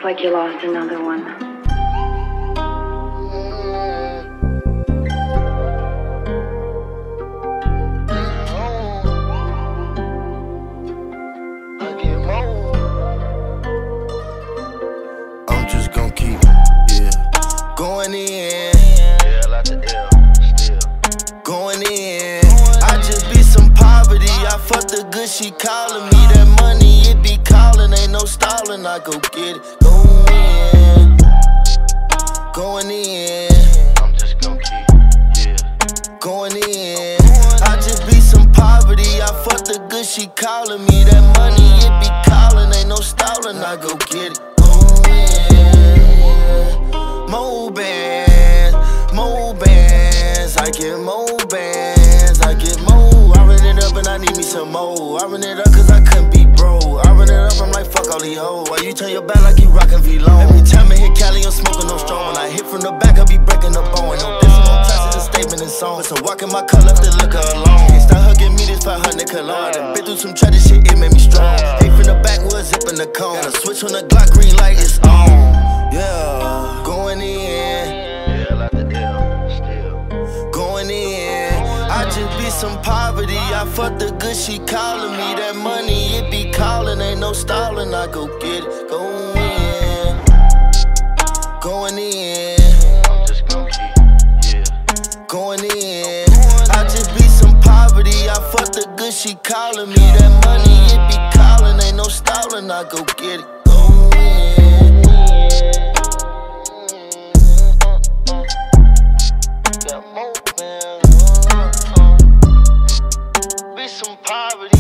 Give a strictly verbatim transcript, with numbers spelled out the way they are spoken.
like you lost another one. I'm just gon' keep, yeah, going in. L out the L, still going in. I just be some poverty. I fucked the good, she calling me. That money, it be calling, ain't no stalling. I go get it, go in, going in. I'm just gon' keep, yeah, going in. I just be some poverty. I fucked the good, she calling me. That money, it be calling, ain't no stalling. I go get it. More bands, more bands, I get more bands, I get more. I run it up and I need me some more. I run it up cause I couldn't be bro. I run it up, I'm like fuck all these hoes. Why you turn your back like you rockin' V-Long? Every time I hit Cali, I'm smoking no strong. When I hit from the back, I be breaking the bone. No dissing, no tracks, it's a statement in song. So walking my car, left the liquor alone. Can't start hugging me, this five hundred cologne. Done been through some tragic shit, it made me strong. Hate from the backwoods, zipping the cone. Got a switch on the Glock, green light, it's on. Yeah, going in. L out the L, still going in. I just be some poverty. I fuck the good, she calling me. That money, it be calling, ain't no stalling. I go get it, go in, going in. I'm just gon' keep, yeah, going in. I just be some poverty. I fuck the good, she calling me. That money, it be calling, ain't no stalling. I go get it, go in. Got more, man. Be some poverty.